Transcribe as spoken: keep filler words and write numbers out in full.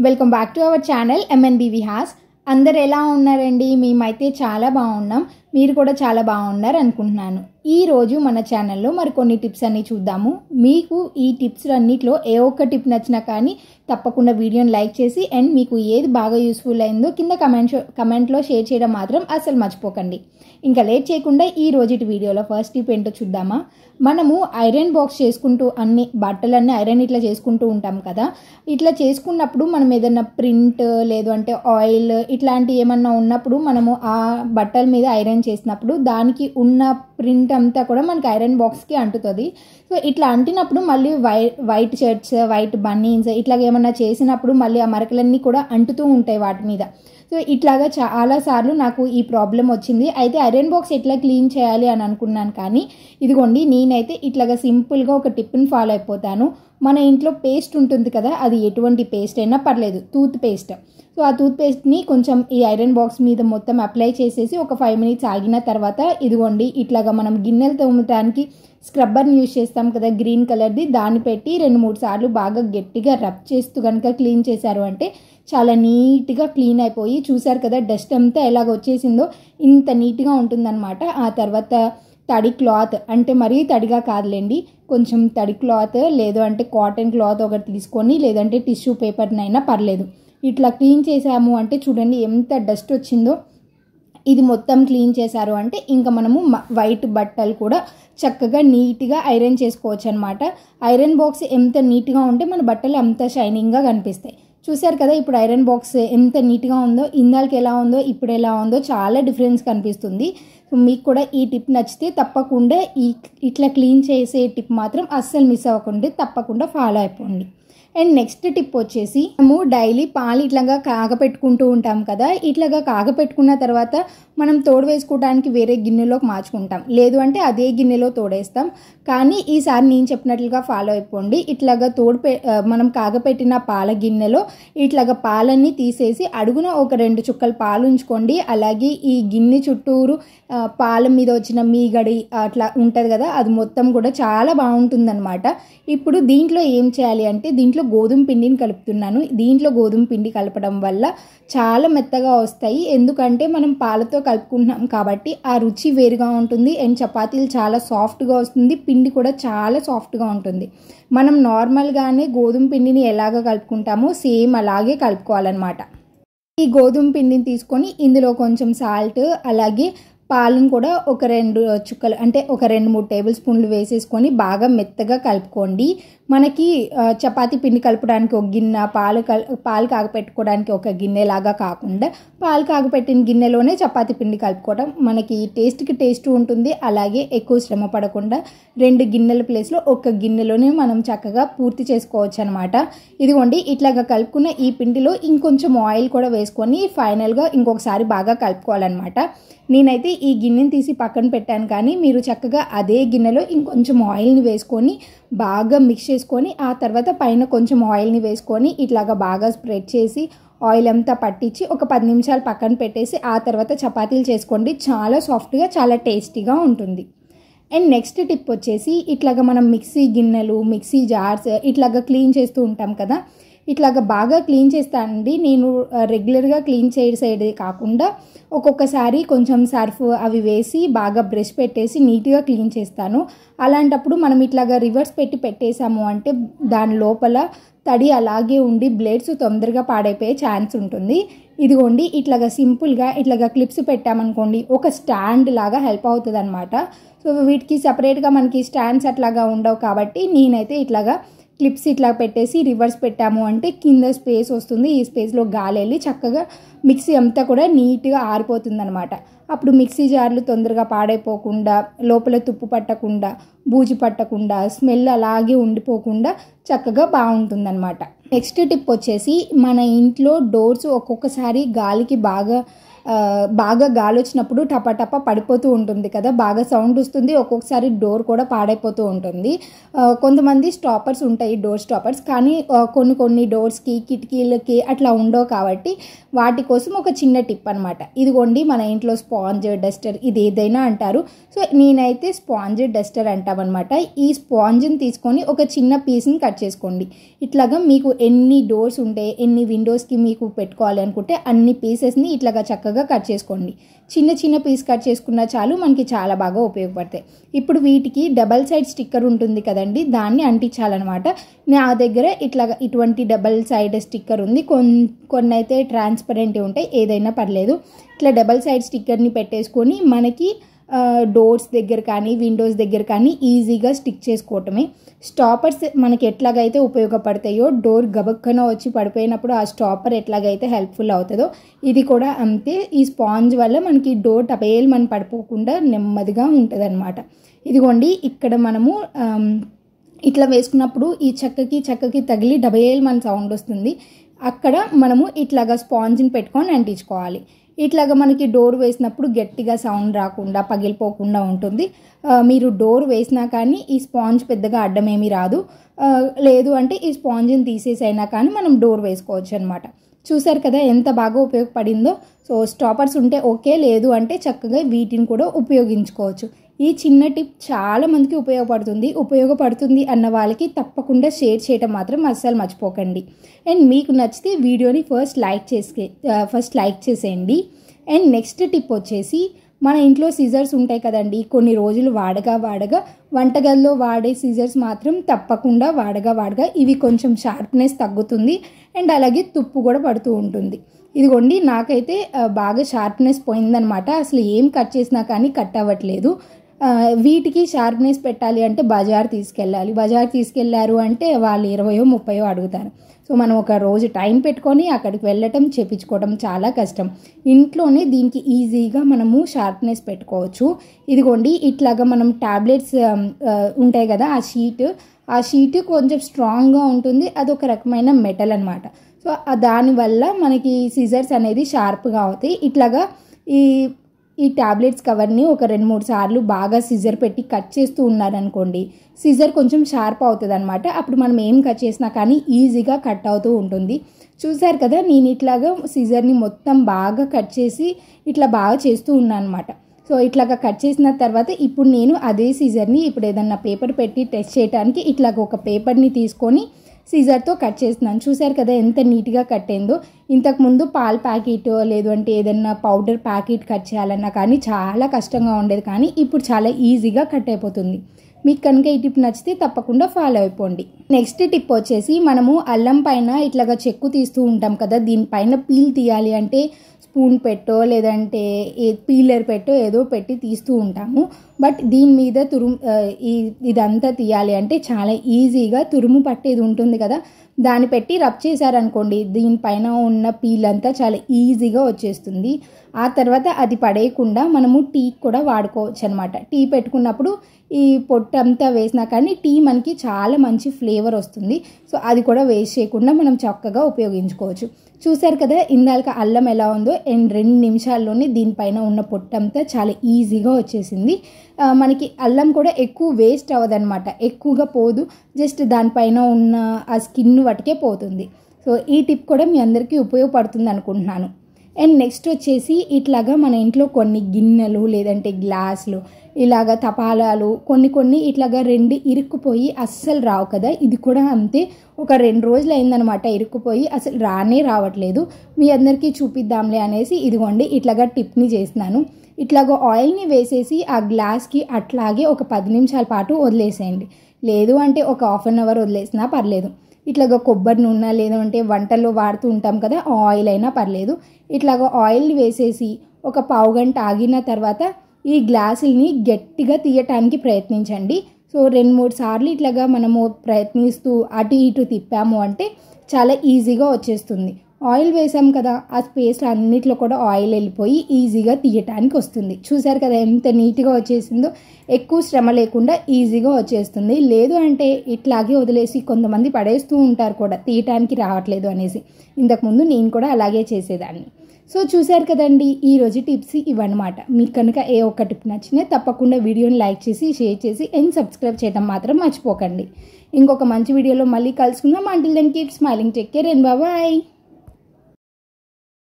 Welcome back to our channel MNB Vihas. అందరు ఎలా ఉన్నారండి? మేమైతే చాలా బాగున్నాం, మీరు కూడా చాలా బాగున్నారు అనుకుంటున్నాను. ఈరోజు మన ఛానల్లో మరికొన్ని టిప్స్ అన్ని చూద్దాము. మీకు ఈ టిప్స్ అన్నిట్లో ఏ ఒక్క టిప్ నచ్చినా కానీ తప్పకుండా వీడియోని లైక్ చేసి అండ్ మీకు ఏది బాగా యూస్ఫుల్ అయిందో కింద కమెంట్ కమెంట్లో షేర్ చేయడం మాత్రం అసలు మర్చిపోకండి. ఇంకా లేట్ చేయకుండా ఈ రోజుటి వీడియోలో ఫస్ట్ టిప్ ఏంటో చూద్దామా. మనము ఐరన్ బాక్స్ చేసుకుంటూ అన్ని బట్టలన్నీ ఐరన్ ఇట్లా చేసుకుంటూ ఉంటాం కదా. ఇట్లా చేసుకున్నప్పుడు మనం ఏదైనా ప్రింట్ లేదు అంటే ఆయిల్ ఇట్లాంటి ఏమన్నా ఉన్నప్పుడు మనము ఆ బట్టల మీద ఐరన్ చేసినప్పుడు దానికి ఉన్న ప్రింట్ అంతా కూడా మనకి ఐరన్ బాక్స్కి అంటుతుంది. సో ఇట్లా అంటినప్పుడు మళ్ళీ వై వైట్ షర్ట్స్ వైట్ బన్నీన్స్ ఇట్లా ఏమన్నా చేసినప్పుడు మళ్ళీ ఆ మరకలన్నీ కూడా అంటుతూ ఉంటాయి వాటి మీద. సో ఇట్లాగా చాలాసార్లు నాకు ఈ ప్రాబ్లం వచ్చింది. అయితే ఐరన్ బాక్స్ ఎట్లా క్లీన్ చేయాలి అని అనుకున్నాను, కానీ ఇదిగోండి నేనైతే ఇట్లాగా సింపుల్గా ఒక టిప్ని ఫాలో అయిపోతాను. మన ఇంట్లో పేస్ట్ ఉంటుంది కదా, అది ఎటువంటి పేస్ట్ అయినా పర్లేదు, టూత్ పేస్ట్. సో ఆ టూత్ పేస్ట్ని కొంచెం ఈ ఐరన్ బాక్స్ మీద మొత్తం అప్లై చేసేసి ఒక ఫైవ్ మినిట్స్ ఆగిన తర్వాత ఇదిగోండి ఇట్లాగా మనం గిన్నెలు తోమటానికి స్క్రబ్బర్ని యూజ్ చేస్తాం కదా గ్రీన్ కలర్ది, దాన్ని పెట్టి రెండు మూడు సార్లు బాగా గట్టిగా రబ్ చేస్తూ కనుక క్లీన్ చేశారు అంటే చాలా నీట్గా క్లీన్ అయిపోయి, చూసారు కదా డస్ట్ అంతా ఎలాగ వచ్చేసిందో ఇంత నీట్గా ఉంటుందన్నమాట. ఆ తర్వాత తడి క్లాత్, అంటే మరీ తడిగా కాదులేండి, కొంచెం తడి క్లాత్ లేదు అంటే కాటన్ క్లాత్ ఒకటి తీసుకొని లేదంటే టిష్యూ పేపర్నైనా పర్లేదు, ఇట్లా క్లీన్ చేసాము అంటే చూడండి ఎంత డస్ట్ వచ్చిందో. ఇది మొత్తం క్లీన్ చేశారు అంటే ఇంకా మనము వైట్ బట్టలు కూడా చక్కగా నీట్గా ఐరన్ చేసుకోవచ్చు అనమాట. ఐరన్ బాక్స్ ఎంత నీట్గా ఉంటే మన బట్టలు అంత షైనింగ్గా కనిపిస్తాయి. చూసారు కదా ఇప్పుడు ఐరన్ బాక్స్ ఎంత నీట్గా ఉందో, ఇందాలకి ఎలా ఉందో ఇప్పుడు ఎలా ఉందో చాలా డిఫరెన్స్ కనిపిస్తుంది. సో మీకు కూడా ఈ టిప్ నచ్చితే తప్పకుండా ఈ ఇట్లా క్లీన్ చేసే టిప్ మాత్రం అస్సలు మిస్ అవ్వకుండా తప్పకుండా ఫాలో అయిపోండి. అండ్ నెక్స్ట్ టిప్ వచ్చేసి, మనము డైలీ పాలు ఇట్లాగా కాగపెట్టుకుంటూ ఉంటాం కదా. ఇట్లాగా కాగపెట్టుకున్న తర్వాత మనం తోడు వేసుకోవడానికి వేరే గిన్నెలోకి మార్చుకుంటాం, లేదు అంటే అదే గిన్నెలో తోడేస్తాం. కానీ ఈసారి నేను చెప్పినట్లుగా ఫాలో అయిపోండి. ఇట్లాగా తోడు పె మనం కాగపెట్టిన పాల గిన్నెలో ఇట్లాగా పాలన్నీ తీసేసి అడుగున ఒక రెండు చుక్కలు పాలు ఉంచుకోండి. అలాగే ఈ గిన్నె చుట్టూరు పాల మీద వచ్చిన మీగడి అట్లా ఉంటుంది కదా, అది మొత్తం కూడా చాలా బాగుంటుందన్నమాట. ఇప్పుడు దీంట్లో ఏం చేయాలి అంటే, దీంట్లో గోధుమ పిండిని కలుపుతున్నాను. దీంట్లో గోధుమ పిండి కలపడం వల్ల చాలా మెత్తగా వస్తాయి, ఎందుకంటే మనం పాలతో కలుపుకుంటున్నాం కాబట్టి ఆ రుచి వేరుగా ఉంటుంది. అండ్ చపాతీలు చాలా సాఫ్ట్గా వస్తుంది, పిండి కూడా చాలా సాఫ్ట్గా ఉంటుంది. మనం నార్మల్గానే గోధుమ పిండిని ఎలాగ కలుపుకుంటామో సేమ్ అలాగే కలుపుకోవాలన్నమాట. ఈ గోధుమ పిండిని తీసుకొని ఇందులో కొంచెం సాల్ట్ అలాగే పాలను కూడా ఒక రెండు చుక్కలు అంటే ఒక రెండు మూడు టేబుల్ స్పూన్లు వేసేసుకొని బాగా మెత్తగా కలుపుకోండి. మనకి చపాతీ పిండి కలపడానికి ఒక గిన్నె, పాలు కల్ పాలు కాగపెట్టుకోవడానికి ఒక గిన్నె లాగా కాకుండా పాలు కాగపెట్టిన గిన్నెలోనే చపాతీ పిండి కలుపుకోవడం మనకి టేస్ట్కి టేస్ట్ ఉంటుంది. అలాగే ఎక్కువ శ్రమ పడకుండా రెండు గిన్నెల ప్లేస్లో ఒక గిన్నెలోనే మనం చక్కగా పూర్తి చేసుకోవచ్చు అనమాట. ఇదిగోండి ఇట్లాగా కలుపుకున్న ఈ పిండిలో ఇంకొంచెం ఆయిల్ కూడా వేసుకొని ఫైనల్గా ఇంకొకసారి బాగా కలుపుకోవాలన్నమాట. నేనైతే ఈ గిన్నెని తీసి పక్కన పెట్టాను, కానీ మీరు చక్కగా అదే గిన్నెలో ఇంకొంచెం ఆయిల్ని వేసుకొని బాగా మిక్స్ చేసుకొని ఆ తర్వాత పైన కొంచెం ఆయిల్ని వేసుకొని ఇట్లాగా బాగా స్ప్రెడ్ చేసి ఆయిల్ అంతా పట్టించి ఒక పది నిమిషాలు పక్కన పెట్టేసి ఆ తర్వాత చపాతీలు చేసుకోండి. చాలా సాఫ్ట్గా చాలా టేస్టీగా ఉంటుంది. అండ్ నెక్స్ట్ టిప్ వచ్చేసి, ఇట్లాగా మనం మిక్సీ గిన్నెలు మిక్సీ జార్స్ ఇట్లాగా క్లీన్ చేస్తూ ఉంటాం కదా, ఇట్లాగా బాగా క్లీన్ చేస్తానండి నేను. రెగ్యులర్గా క్లీన్ చేసేదే కాకుండా ఒక్కొక్కసారి కొంచెం సర్ఫ్ అవి వేసి బాగా బ్రష్ పెట్టేసి నీట్గా క్లీన్ చేస్తాను. అలాంటప్పుడు మనం ఇట్లాగా రివర్స్ పెట్టి పెట్టేసాము అంటే దాని లోపల తడి అలాగే ఉండి బ్లేడ్స్ తొందరగా పాడైపోయే ఛాన్స్ ఉంటుంది. ఇదిగోండి ఇట్లాగా సింపుల్గా ఇట్లాగా క్లిప్స్ పెట్టామనుకోండి ఒక స్టాండ్ లాగా హెల్ప్ అవుతుంది అనమాట. సో వీటికి సపరేట్గా మనకి స్టాండ్స్ అట్లాగా ఉండవు కాబట్టి నేనైతే ఇట్లాగా క్లిప్స్ ఇట్లా పెట్టేసి రివర్స్ పెట్టాము అంటే కింద స్పేస్ వస్తుంది, ఈ స్పేస్లో గాలి వెళ్ళి చక్కగా మిక్సీ అంతా కూడా నీట్గా ఆరిపోతుంది అనమాట. అప్పుడు మిక్సీ జార్లు తొందరగా పాడైపోకుండా, లోపల తుప్పు పట్టకుండా, బూజు పట్టకుండా, స్మెల్ అలాగే ఉండిపోకుండా చక్కగా బాగుంటుందన్నమాట. నెక్స్ట్ టిప్ వచ్చేసి, మన ఇంట్లో డోర్స్ ఒక్కొక్కసారి గాలికి బాగా బాగా గాలి వచ్చినప్పుడు టపా టపా పడిపోతూ ఉంటుంది కదా, బాగా సౌండ్ వస్తుంది, ఒక్కొక్కసారి డోర్ కూడా పాడైపోతూ ఉంటుంది. కొంతమంది స్టాపర్స్ ఉంటాయి, డోర్ స్టాపర్స్, కానీ కొన్ని కొన్ని డోర్స్కి కిటికీలకి అట్లా ఉండవు కాబట్టి వాటి కోసం ఒక చిన్న టిప్ అనమాట. ఇదిగోండి మన ఇంట్లో స్పాంజ్, డస్టర్, ఇది ఏదైనా అంటారు. సో నేనైతే స్పాంజ్ డస్టర్ అంటామన్నమాట. ఈ స్పాంజ్ని తీసుకొని ఒక చిన్న పీస్ని కట్ చేసుకోండి. ఇట్లాగా మీకు ఎన్ని డోర్స్ ఉంటే ఎన్ని విండోస్కి మీకు పెట్టుకోవాలి అనుకుంటే అన్ని పీసెస్ని ఇట్లాగా చక్కగా కట్ చేసుకోండి. చిన్న చిన్న పీస్ కట్ చేసుకున్నా చాలు, మనకి చాలా బాగా ఉపయోగపడతాయి. ఇప్పుడు వీటికి డబల్ సైడ్ స్టిక్కర్ ఉంటుంది కదండి, దాన్ని అంటించాలన్నమాట. నా దగ్గర ఇట్లాగా ఇటువంటి డబల్ సైడ్ స్టిక్కర్ ఉంది. కొన్ని కొన్ని అయితే ట్రాన్స్పరెంట్ ఉంటాయి, ఏదైనా పర్లేదు. ఇట్లా డబల్ సైడ్ స్టిక్కర్ని పెట్టేసుకొని మనకి డోర్స్ దగ్గర కానీ విండోస్ దగ్గర కానీ ఈజీగా స్టిక్ చేసుకోవటమే. స్టాపర్స్ మనకి ఎట్లాగైతే ఉపయోగపడతాయో, డోర్ గబక్కన వచ్చి పడిపోయినప్పుడు ఆ స్టాపర్ ఎట్లాగైతే హెల్ప్ఫుల్ అవుతుందో ఇది కూడా అంతే. ఈ స్పాంజ్ వల్ల మనకి డోర్ టపేల్ మన పడిపోకుండా నెమ్మదిగా ఉంటుంది అనమాట. ఇదిగోండి ఇక్కడ మనము ఇట్లా వేసుకున్నప్పుడు ఈ చక్కకి చక్కకి తగిలి డబేల్ మన సౌండ్ వస్తుంది. అక్కడ మనము ఇట్లాగా స్పాంజ్ని పెట్టుకొని అంటించుకోవాలి. ఇట్లాగా మనకి డోర్ వేసినప్పుడు గట్టిగా సౌండ్ రాకుండా పగిలిపోకుండా ఉంటుంది. మీరు డోర్ వేసినా కానీ ఈ స్పాంజ్ పెద్దగా అడ్డమేమీ రాదు. లేదు అంటే ఈ స్పాంజ్ని తీసేసైనా కానీ మనం డోర్ వేసుకోవచ్చు అనమాట. చూసారు కదా ఎంత బాగా ఉపయోగపడిందో. సో స్టాపర్స్ ఉంటే ఓకే, లేదు అంటే చక్కగా వీటిని కూడా ఉపయోగించుకోవచ్చు. ఈ చిన్న టిప్ చాలా మందికి ఉపయోగపడుతుంది. ఉపయోగపడుతుంది అన్న వాళ్ళకి తప్పకుండా షేర్ చేయడం మాత్రం అస్సలు మర్చిపోకండి. అండ్ మీకు నచ్చితే వీడియోని ఫస్ట్ లైక్ చేసే ఫస్ట్ లైక్ చేసేయండి. అండ్ నెక్స్ట్ టిప్ వచ్చేసి మన ఇంట్లో సిజర్స్ ఉంటాయి కదండి, కొన్ని రోజులు వాడగా వాడగా వంటగదిలో వాడే సిజర్స్ మాత్రం తప్పకుండా వాడగా వాడగా ఇవి కొంచెం షార్ప్నెస్ తగ్గుతుంది అండ్ అలాగే తుప్పు కూడా పడుతూ ఉంటుంది. ఇదిగోండి నాకైతే బాగా షార్ప్నెస్ పోయిందనమాట. అసలు ఏం కట్ చేసినా కానీ కట్ అవ్వట్లేదు. వీటికి షార్ప్నెస్ పెట్టాలి అంటే బజార్ తీసుకెళ్ళాలి. బజార్ తీసుకెళ్లారు అంటే వాళ్ళు ఇరవయో ముప్పయో అడుగుతారు. సో మనం ఒక రోజు టైం పెట్టుకొని అక్కడికి వెళ్ళటం చేపించుకోవడం చాలా కష్టం. ఇంట్లోనే దీనికి ఈజీగా మనము షార్ప్నెస్ పెట్టుకోవచ్చు. ఇదిగోండి ఇట్లాగా మనం ట్యాబ్లెట్స్ ఉంటాయి కదా, ఆ షీట్ ఆ షీట్ కొంచెం స్ట్రాంగ్గా ఉంటుంది. అదొక రకమైన మెటల్ అనమాట. సో దానివల్ల మనకి సిజర్స్ అనేది షార్ప్గా అవుతాయి. ఇట్లాగా ఈ ఈ ట్యాబ్లెట్స్ కవర్ని ఒక రెండు మూడు సార్లు బాగా సిజర్ పెట్టి కట్ చేస్తూ ఉన్నారనుకోండి, సిజర్ కొంచెం షార్ప్ అవుతుంది అనమాట. అప్పుడు మనం ఏం కట్ చేసినా కానీ ఈజీగా కట్ అవుతూ ఉంటుంది. చూసారు కదా, నేను ఇట్లాగా సిజర్ని మొత్తం బాగా కట్ చేసి ఇట్లా బాగా చేస్తూ ఉన్నాను అనమాట. సో ఇట్లాగా కట్ చేసిన తర్వాత ఇప్పుడు నేను అదే సిజర్ని ఇప్పుడు ఏదన్నా పేపర్ పెట్టి టెస్ట్ చేయడానికి ఇట్లాగ ఒక పేపర్ని తీసుకొని సీజర్తో కట్ చేస్తున్నాను. చూసారు కదా ఎంత నీట్గా కట్ అయిందో. ఇంతకుముందు పాల ప్యాకెట్ లేదు అంటే ఏదన్నా పౌడర్ ప్యాకెట్ కట్ చేయాలన్నా కానీ చాలా కష్టంగా ఉండేది, కానీ ఇప్పుడు చాలా ఈజీగా కట్ అయిపోతుంది. మీకు కనుక ఈ టిప్ నచ్చితే తప్పకుండా ఫాలో అయిపోండి. నెక్స్ట్ టిప్ వచ్చేసి మనము అల్లం పైన ఇట్లాగా చెక్కు తీస్తూ ఉంటాం కదా, దీనిపైన పీల్ తీయాలి అంటే స్పూన్ పెట్టో లేదంటే ఏ పీలర్ పెట్టో ఏదో పెట్టి తీస్తూ ఉంటాము. బట్ దీని మీద తురుము ఈ ఇదంతా తీయాలి అంటే చాలా ఈజీగా తురుము పట్టేది ఉంటుంది కదా, దాన్ని పెట్టి రబ్ చేశారనుకోండి దీనిపైన ఉన్న పీల్ అంతా చాలా ఈజీగా వచ్చేస్తుంది. ఆ తర్వాత అది పడేయకుండా మనము టీ కూడా వాడుకోవచ్చు అనమాట. టీ పెట్టుకున్నప్పుడు ఈ పొట్టు అంతా వేసినా కానీ టీ మనకి చాలా మంచి ఫ్లేవర్ వస్తుంది. సో అది కూడా వేస్ట్ చేయకుండా మనం చక్కగా ఉపయోగించుకోవచ్చు. చూసారు కదా ఇందాక అల్లం ఎలా ఉందో, అండ్ రెండు నిమిషాల్లోనే దీనిపైన ఉన్న పొట్టంతా చాలా ఈజీగా వచ్చేసింది. మనకి అల్లం కూడా ఎక్కువ వేస్ట్ అవ్వదన్నమాట, ఎక్కువగా పోదు, జస్ట్ దానిపైన ఉన్న ఆ స్కిన్ వాటికే పోతుంది. సో ఈ టిప్ కూడా మీ అందరికీ ఉపయోగపడుతుంది అనుకుంటున్నాను. అండ్ నెక్స్ట్ వచ్చేసి ఇట్లాగా మన ఇంట్లో కొన్ని గిన్నెలు లేదంటే గ్లాసులు ఇలాగ తపాలాలు కొన్ని కొన్ని ఇట్లాగా రెండు ఇరుక్కుపోయి అస్సలు రావు కదా, ఇది కూడా అంతే. ఒక రెండు రోజులు అయిందనమాట ఇరుక్కుపోయి, అసలు రానే రావట్లేదు. మీ అందరికీ చూపిద్దాంలే అనేసి ఇదిగోండి ఇట్లాగా టిప్ని చేస్తున్నాను. ఇట్లాగ ఆయిల్ని వేసేసి ఆ గ్లాస్కి అట్లాగే ఒక పది నిమిషాల పాటు వదిలేసేయండి. లేదు అంటే ఒక హాఫ్ అన్ అవర్ వదిలేసినా పర్లేదు. ఇట్లాగ కొబ్బరి నూనె లేదంటే వంటల్లో వాడుతూ ఉంటాం కదా, ఆయిల్ అయినా పర్లేదు. ఇట్లాగ ఆయిల్ వేసేసి ఒక పావు గంట ఆగిన తర్వాత ఈ గ్లాసుల్ని గట్టిగా తీయటానికి ప్రయత్నించండి. సో రెండు మూడు సార్లు ఇట్లాగా మనము ప్రయత్నిస్తూ అటు ఇటు తిప్పాము అంటే చాలా ఈజీగా వచ్చేస్తుంది. ఆయిల్ వేసాం కదా, ఆ స్పేస్ అన్నిట్లో కూడా ఆయిల్ వెళ్ళిపోయి ఈజీగా తీయటానికి వస్తుంది. చూసారు కదా ఎంత నీట్గా వచ్చేసిందో, ఎక్కువ శ్రమ లేకుండా ఈజీగా వచ్చేస్తుంది. లేదు అంటే ఇట్లాగే వదిలేసి కొంతమంది పడేస్తూ ఉంటారు కూడా, తీయటానికి రావట్లేదు అనేసి. ఇంతకుముందు నేను కూడా అలాగే చేసేదాన్ని. సో చూసారు కదండి, ఈరోజు టిప్స్ ఇవన్నమాట. మీకు కనుక ఏ ఒక్క టిప్ నచ్చినా తప్పకుండా వీడియోని లైక్ చేసి, షేర్ చేసి అండ్ సబ్స్క్రైబ్ చేయడం మాత్రం మర్చిపోకండి. ఇంకొక మంచి వీడియోలో మళ్ళీ కలుసుకుందాం. Until then keep smiling, take care and bye.